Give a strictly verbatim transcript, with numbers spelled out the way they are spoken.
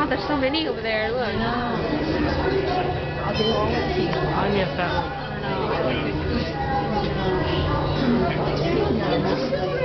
God, there's so many over there. Look. I know. I'll do all with you. I miss that one. I know.